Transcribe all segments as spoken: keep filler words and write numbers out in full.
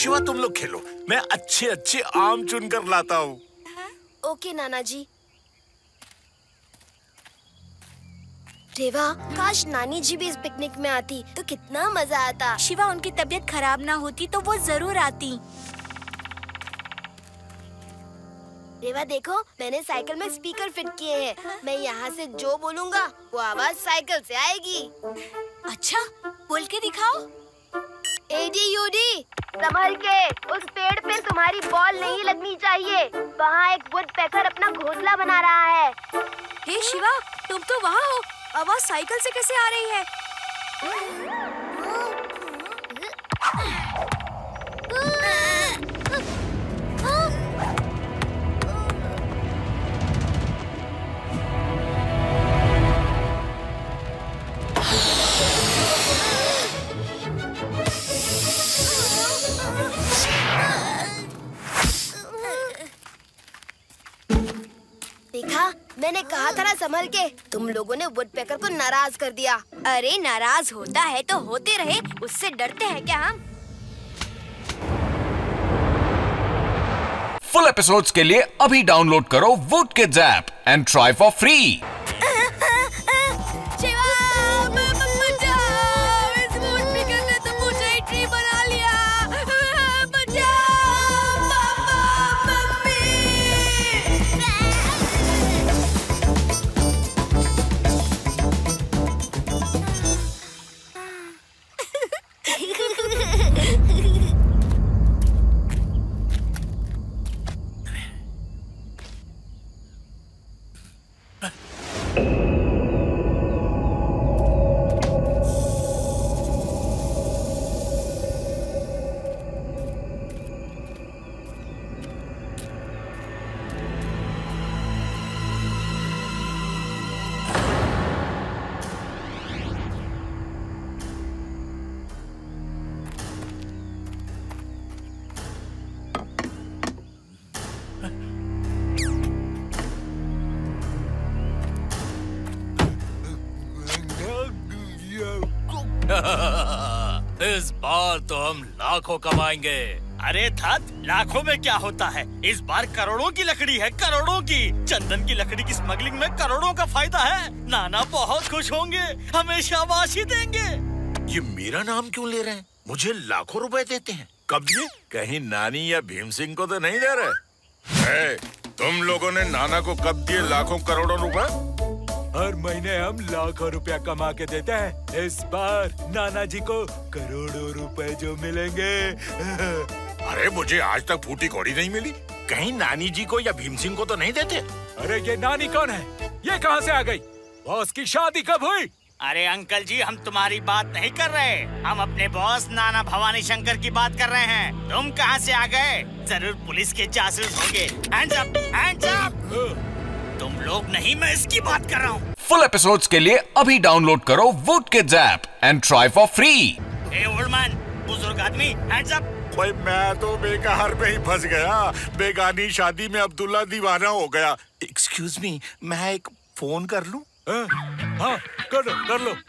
शिवा तुम लोग खेलो, मैं अच्छे अच्छे आम चुन कर लाता हूँ। ओके नाना जी। रेवा, काश नानी जी भी इस पिकनिक में आती तो कितना मजा आता। शिवा, उनकी तबीयत खराब ना होती तो वो जरूर आती। रेवा देखो, मैंने साइकिल में स्पीकर फिट किए हैं। मैं यहाँ से जो बोलूँगा वो आवाज साइकिल से आएगी। अच्छा, बोल के दिखाओ। एडी यूडी, संभल के, उस पेड़ पे तुम्हारी बॉल नहीं लगनी चाहिए। वहाँ एक वुड पैकर अपना घोंसला बना रहा है। हे शिवा, तुम तो वहाँ हो। आवाज साइकिल से कैसे आ रही है? देखा, मैंने कहा था ना संभल के। तुम लोगों ने वुडपेकर को नाराज कर दिया। अरे नाराज होता है तो होते रहे, उससे डरते हैं क्या हम? फुल एपिसोड्स के लिए अभी डाउनलोड करो would kids app and try for free. इस बार तो हम लाखों कमाएंगे। अरे धत, लाखों में क्या होता है, इस बार करोड़ों की लकड़ी है, करोड़ों की। चंदन की लकड़ी की स्मगलिंग में करोड़ों का फायदा है। नाना बहुत खुश होंगे, हमें शाबाशी देंगे। ये मेरा नाम क्यों ले रहे हैं? मुझे लाखों रुपए देते हैं। कब दिए? कहीं नानी या भीम सिंह को तो नहीं दे रहे? ए, तुम लोगों ने नाना को कब दिए लाखों करोड़ों रुपए? हर महीने हम लाखों रुपया कमा के देते हैं। इस बार नाना जी को करोड़ों रुपए जो मिलेंगे। अरे मुझे आज तक फूटी कौड़ी नहीं मिली। कहीं नानी जी को या भीम सिंह को तो नहीं देते? अरे ये नानी कौन है? ये कहाँ से आ गई? बॉस की शादी कब हुई? अरे अंकल जी, हम तुम्हारी बात नहीं कर रहे, हम अपने बॉस नाना भवानी शंकर की बात कर रहे हैं। तुम कहाँ से आ गए? जरूर पुलिस के जासूस होंगे। Hands up, hands up. तुम लोग नहीं, मैं इसकी बात कर रहा हूँ। फुल एपिसोड्स के लिए अभी डाउनलोड करो would kids app and try for free. A old man, बुजुर्ग आदमी, हैंड्स अप। भाई मैं तो बेकार में ही फंस गया। बेगानी शादी में अब्दुल्ला दीवाना हो गया। एक्सक्यूज मी, मैं एक फोन कर लूं? हाँ, कर लो, कर लो।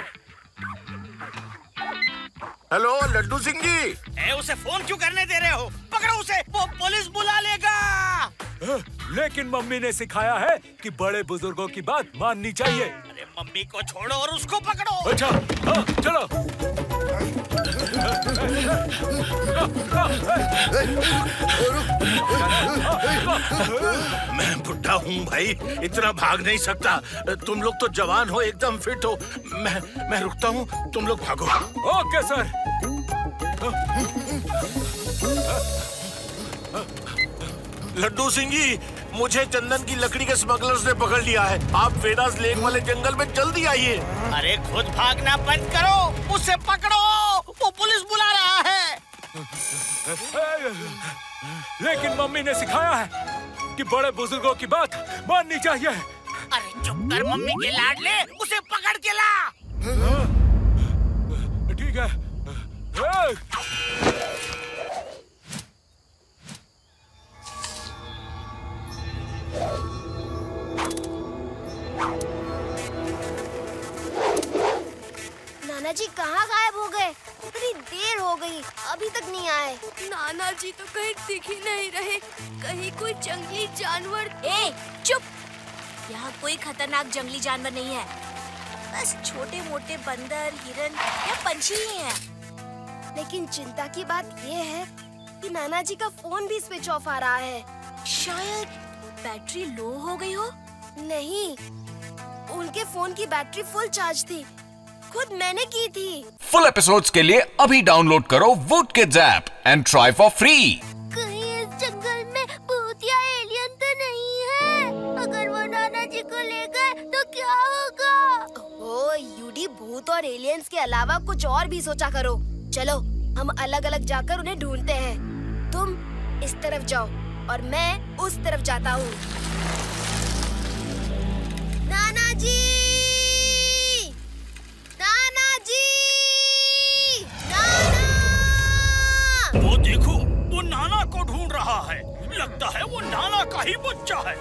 हेलो लड्डू सिंह जी। ए, उसे फोन क्यों करने दे रहे हो? पकड़ो उसे, वो पुलिस बुला लेगा। लेकिन मम्मी ने सिखाया है कि बड़े बुजुर्गों की बात माननी चाहिए। अरे मम्मी को छोड़ो और उसको पकड़ो। अच्छा, हाँ, चलो। मैं बुढ़ा हूँ भाई, इतना भाग नहीं सकता। तुम लोग तो जवान हो, एकदम फिट हो। मैं मैं रुकता हूँ, तुम लोग भागो। Okay sir. लड्डू सिंह जी, मुझे चंदन की लकड़ी के स्मगलर्स ने पकड़ लिया है। आप वेदास लेक वाले जंगल में जल्दी आइए। अरे खुद भागना बंद करो, उसे पकड़ो, वो पुलिस बुला रहा है। लेकिन मम्मी ने सिखाया है कि बड़े बुजुर्गों की बात माननी चाहिए। अरे चुप कर मम्मी के लाडले, उसे पकड़ के ला। ठीक है। नाना जी कहाँ गायब हो गए? इतनी देर हो गई, अभी तक नहीं आए। नाना नाना जी तो कहीं दिख ही नहीं रहे। कहीं कोई जंगली जानवर। ए, चुप! यहाँ कोई खतरनाक जंगली जानवर नहीं है। बस छोटे मोटे बंदर, हिरन या पंछी ही हैं। लेकिन चिंता की बात ये है कि नाना जी का फोन भी स्विच ऑफ आ रहा है। शायद बैटरी लो हो गई हो। नहीं, उनके फोन की बैटरी फुल चार्ज थी। खुद मैंने की थी। फुल एपिसोड्स के लिए अभी डाउनलोड करो would kids app and try for free. कहीं इस जंगल में भूत या एलियन तो नहीं है? अगर वो नाना जी को ले गए तो क्या होगा? ओ यूडी, भूत और एलियंस के अलावा कुछ और भी सोचा करो। चलो हम अलग अलग जाकर उन्हें ढूंढते हैं। तुम इस तरफ जाओ और मैं उस तरफ जाता हूँ। नाना जी! नाना जी! नाना! वो देखो, वो नाना को ढूंढ रहा है। लगता है वो नाना का ही बच्चा है।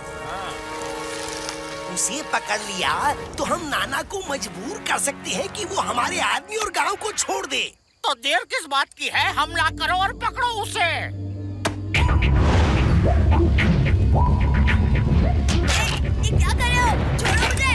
उसे पकड़ लिया तो हम नाना को मजबूर कर सकते हैं कि वो हमारे आदमी और गांव को छोड़ दे। तो देर किस बात की है? हमला करो और पकड़ो उसे। ये क्या कर रहे हो? छोड़ो मुझे।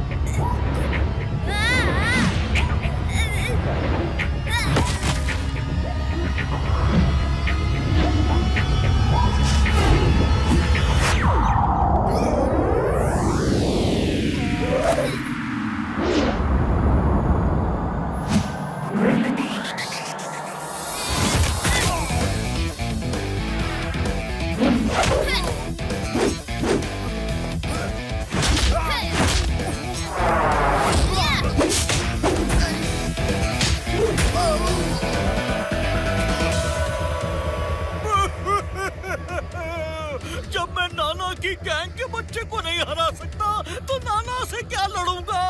जब मैं नाना की गैंग के बच्चे को नहीं हरा सकता तो नाना से क्या लड़ूंगा?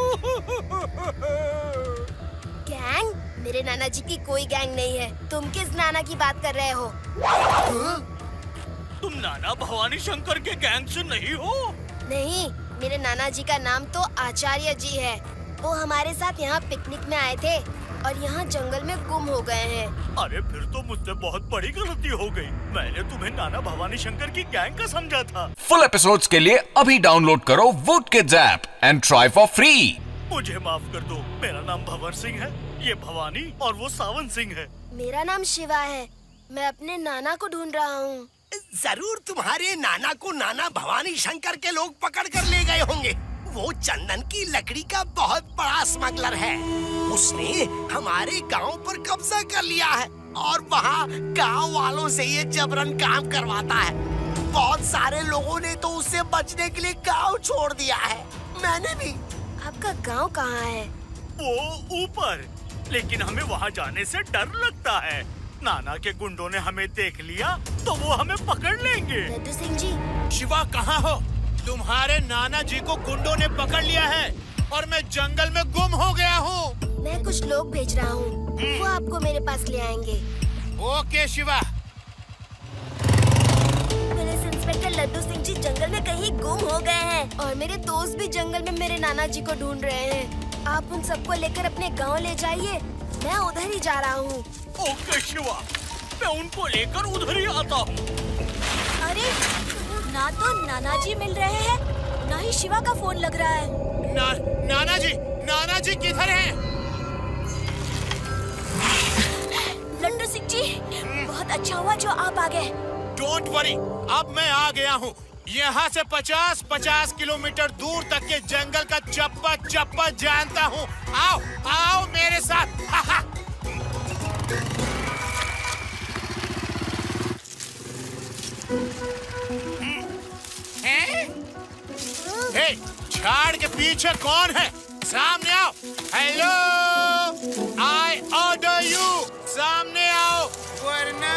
गैंग? मेरे नाना जी की कोई गैंग नहीं है। तुम किस नाना की बात कर रहे हो? तुम नाना भवानी शंकर के गैंग से नहीं हो? नहीं, मेरे नाना जी का नाम तो आचार्य जी है। वो हमारे साथ यहाँ पिकनिक में आए थे और यहाँ जंगल में गुम हो गए हैं। अरे फिर तो मुझसे बहुत बड़ी गलती हो गई। मैंने तुम्हें नाना भवानी शंकर की गैंग का समझा था। फुल एपिसोड्स के लिए अभी डाउनलोड करो would kids app and try for free. मुझे माफ कर दो। मेरा नाम भंवर सिंह है, ये भवानी और वो सावन सिंह है। मेरा नाम शिवा है। मैं अपने नाना को ढूंढ रहा हूँ। जरूर तुम्हारे नाना को नाना भवानी शंकर के लोग पकड़ कर ले गए होंगे। वो चंदन की लकड़ी का बहुत बड़ा स्मगलर है। उसने हमारे गांव पर कब्जा कर लिया है और वहाँ गांव वालों से ये जबरन काम करवाता है। बहुत सारे लोगों ने तो उससे बचने के लिए गांव छोड़ दिया है। मैंने भी। आपका गांव कहाँ है? वो ऊपर, लेकिन हमें वहाँ जाने से डर लगता है। नाना के गुंडों ने हमें देख लिया तो वो हमें पकड़ लेंगे। लड्डू सिंह जी। शिवा कहाँ हो? तुम्हारे नाना जी को गुंडों ने पकड़ लिया है और मैं जंगल में गुम हो गया हूँ। मैं कुछ लोग भेज रहा हूँ, वो आपको मेरे पास ले आएंगे। Okay Shiva. Police inspector Laddu Singh ji जंगल में कहीं गुम हो गए हैं और मेरे दोस्त भी जंगल में मेरे नाना जी को ढूंढ रहे हैं। आप उन सबको लेकर अपने गांव ले जाइए। मैं उधर ही जा रहा हूँ। ओके शिवा, मैं उनको लेकर उधर ही आता हूँ। अरे ना तो नाना जी मिल रहे हैं, ना ही शिवा का फोन लग रहा है। ना, नाना जी, नाना जी किधर हैं? लड्डू सिंह जी, बहुत अच्छा हुआ जो आप आ गए। डोंट वरी, अब मैं आ गया हूँ। यहाँ से पचास पचास किलोमीटर दूर तक के जंगल का चप्पा चप्पा जानता हूँ। आओ आओ मेरे साथ। हा, हा। हे, झाड़ के पीछे कौन है? सामने आओ। Hello, I order you. सामने आओ वरना।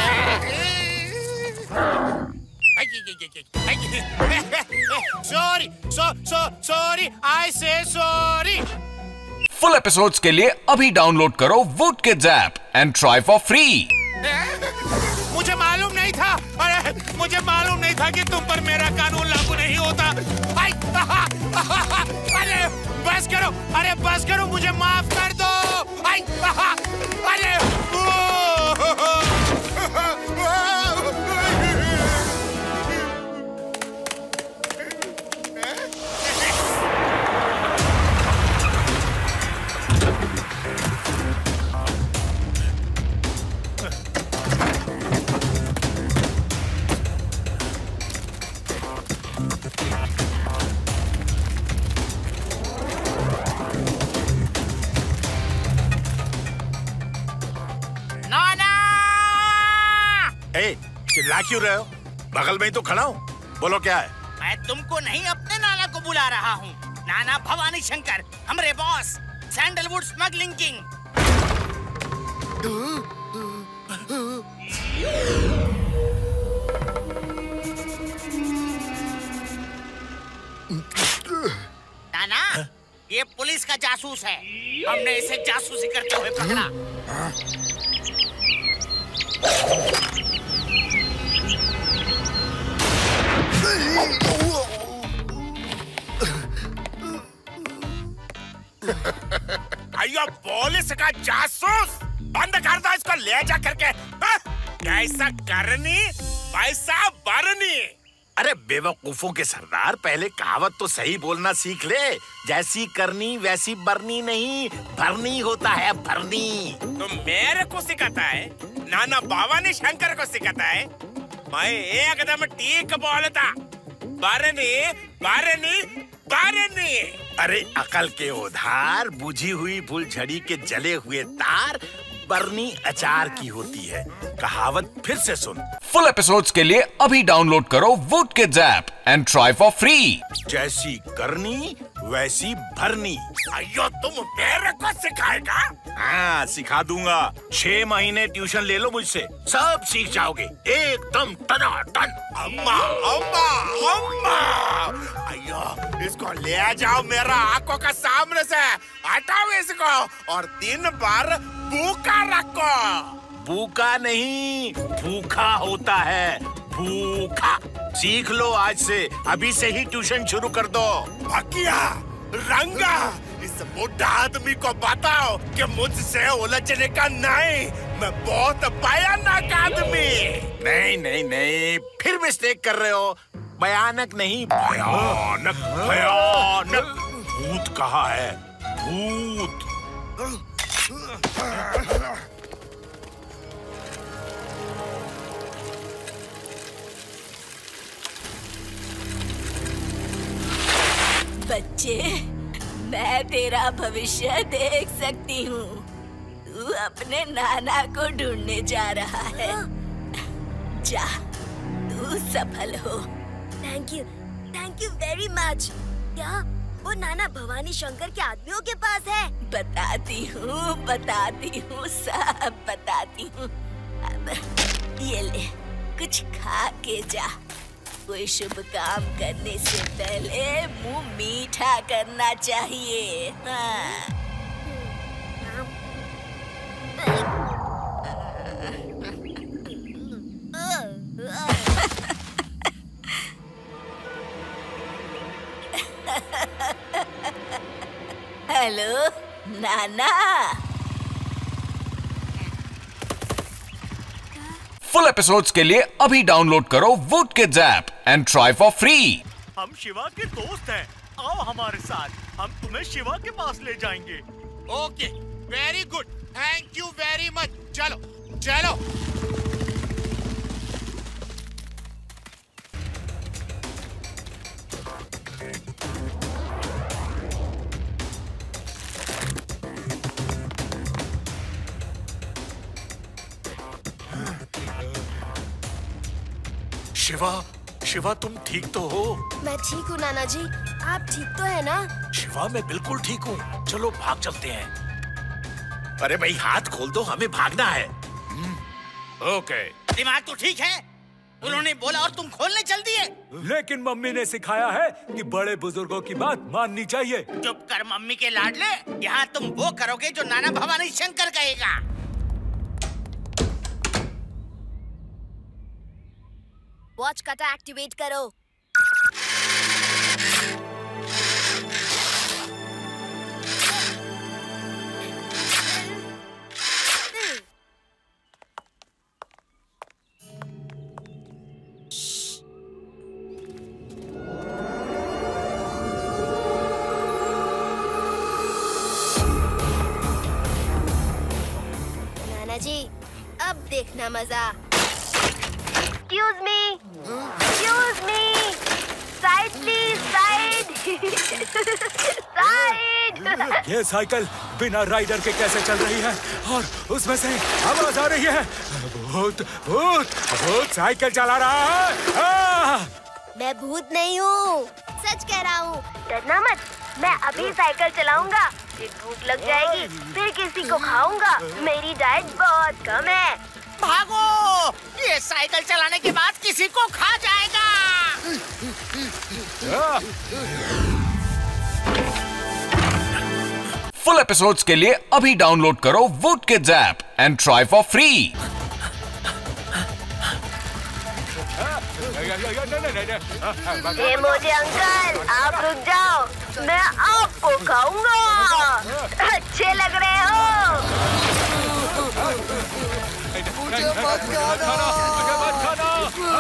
सॉरी, सो सो सॉरी, आई से सॉरी। फुल एपिसोड्स के लिए अभी डाउनलोड करो would kids app and try for free. मुझे मालूम नहीं था। अरे मुझे मालूम नहीं था कि तुम पर मेरा कानून लागू नहीं होता। अरे बस करो, अरे बस करो, मुझे माफ कर दो। अरे ए, चिल्ला क्यों रहे हो? बगल में ही तो खड़ा हूँ। बोलो क्या है? मैं तुमको नहीं अपने नाना को बुला रहा हूँ। नाना भवानी शंकर, हमारे बॉस, सैंडलवुड स्मगलिंग किंग। नाना, ये पुलिस का जासूस है। हमने इसे जासूसी करते हुए पकड़ा। अयो पुलिस का जासूस, बंद कर दो इसको, ले जा करके। कैसा करनी पैसा भरनी। अरे बेवकूफों के सरदार, पहले कहावत तो सही बोलना सीख ले। जैसी करनी वैसी बरनी नहीं, भरनी होता है, भरनी। तो मेरे को सिखाता है, नाना भवानी शंकर को सिखाता है। मैं एकदम ठीक बोलता, बरनी बरनी बरनी। अरे अकल के उधार, बुझी हुई फुलझड़ी के जले हुए तार, बरनी अचार की होती है। कहावत फिर से सुन। फुल एपिसोड्स के लिए अभी डाउनलोड करो would kids app and try for free. जैसी करनी वैसी भरनी। अयो तुम मेरे को सिखाएगा? हाँ सिखा दूंगा। छह महीने ट्यूशन ले लो मुझसे, सब सीख जाओगे एकदम टनाटन। अम्मा अम्मा अम्मा, अयो इसको ले जाओ मेरा आंखों का सामने से, हटाओ इसको और दिन भर भूखा रखो। भूखा नहीं, भूखा होता है, भूखा। सीख लो आज से, अभी से ही ट्यूशन शुरू कर दो। भकिया रंगा, इस बुढ़ा आदमी को बताओ कि मुझसे उलझने का नहीं, मैं बहुत भयानक आदमी। नहीं नहीं नहीं, फिर मिस्टेक कर रहे हो। भयानक नहीं, भयानक भयानक। भूत कहा है, भूत। बच्चे, मैं तेरा भविष्य देख सकती हूँ। तू अपने नाना को ढूंढने जा रहा है। जा, तू सफल हो। Thank you, thank you very much. क्या वो नाना भवानी शंकर के आदमियों के पास है? बताती हूँ, बताती हूँ, सब बताती हूँ। अब ये ले, कुछ खा के जा। कोई शुभ काम करने से पहले मुंह मीठा करना चाहिए। हाँ। हेलो नाना। फुल एपिसोड्स के लिए अभी डाउनलोड करो would kids app and try for free. हम शिवा के दोस्त हैं, आओ हमारे साथ, हम तुम्हें शिवा के पास ले जाएंगे। Okay, very good, thank you very much. चलो चलो। शिवा, शिवा तुम ठीक तो हो? मैं ठीक हूँ नाना जी, आप ठीक तो है ना? शिवा मैं बिल्कुल ठीक हूँ, चलो भाग चलते हैं। अरे भाई हाथ खोल दो, हमें भागना है। ओके। दिमाग तो ठीक है, उन्होंने बोला और तुम खोलने चल दिए। लेकिन मम्मी ने सिखाया है कि बड़े बुजुर्गों की बात माननी चाहिए। चुप कर मम्मी के लाडले, यहाँ तुम वो करोगे जो नाना भवानी शंकर कहेगा। वॉच कटा एक्टिवेट करो। नाना जी, अब देखना मजा। Excuse me, excuse me, side please, side, side. ये साइकिल बिना राइडर के कैसे चल रही है और उसमें से आवाज आ रही है। भूत भूत भूत साइकिल चला रहा है। आ! मैं भूत नहीं हूँ, सच कह रहा हूँ। डरना मत, मैं अभी साइकिल चलाऊंगा, फिर भूख लग जाएगी, फिर किसी को खाऊंगा। मेरी डाइट बहुत कम है। भागो, ये साइकिल चलाने के बाद किसी को खा जाएगा। फुल एपिसोड्स के लिए अभी डाउनलोड करो would kids app and try for free. ये मुझे अंकल, आप रुक जाओ, मैं आपको खाऊंगा। अच्छे लग रहे हो। मुझे मत खाना, मुझे मत खाना।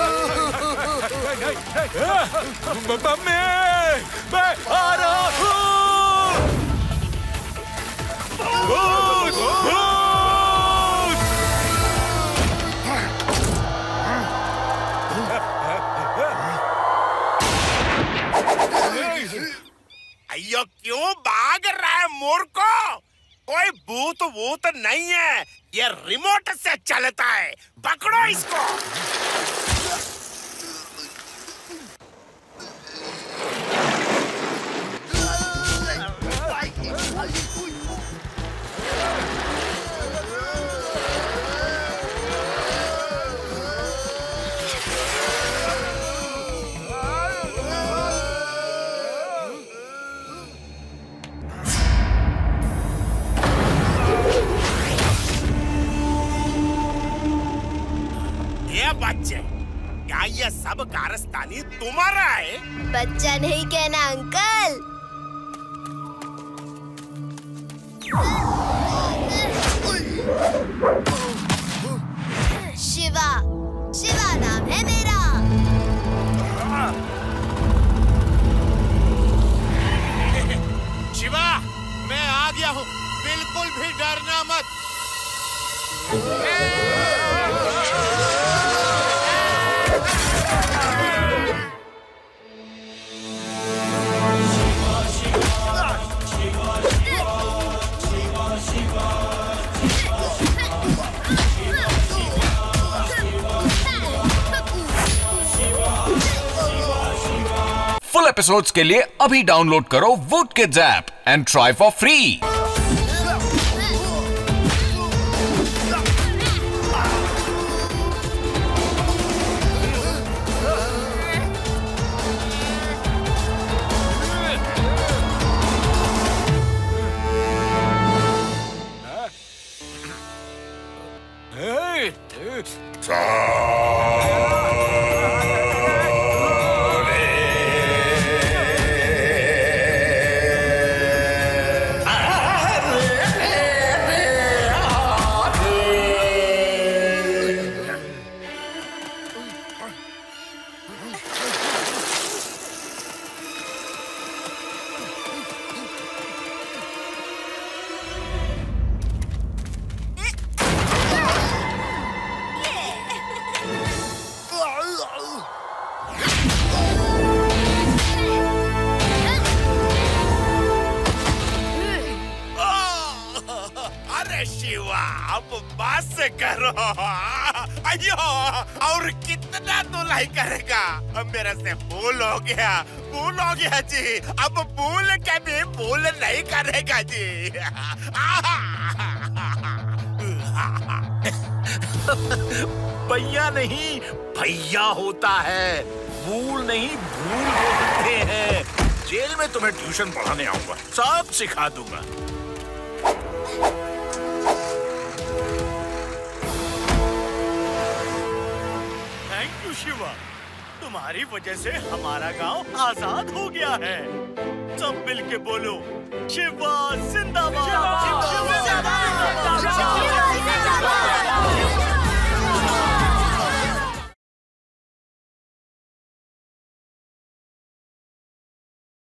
मम्मी, मैं आ रहा हूँ। भूत, भूत। अयो क्यों भाग रहा है मूर्खो? कोई भूत वूत नहीं है, ये रिमोट से चलता है। पकड़ो इसको। बच्चे, क्या ये सब कारस्तानी तुम्हारा है? बच्चा नहीं कहना अंकल। शिवा, शिवा नाम है मेरा। शिवा, मैं आ गया हूँ, बिल्कुल भी डरना मत। फुल एपिसोड्स के लिए अभी डाउनलोड करो would kids app and try for free. Shiva, अब बस करो। अयो, और कितना धुलाई करेगा? अब मेरे से भूल हो गया, भूल हो गया जी। अब भूल के भी भूल नहीं करेगा जी। भैया नहीं, भैया होता है। भूल नहीं, भूल होते हैं। जेल में तुम्हें ट्यूशन पढ़ाने आऊंगा, सब सिखा दूंगा। थैंक यू शिवा, तुम्हारी वजह से हमारा गांव आजाद हो गया है। सब मिलके बोलो, शिवा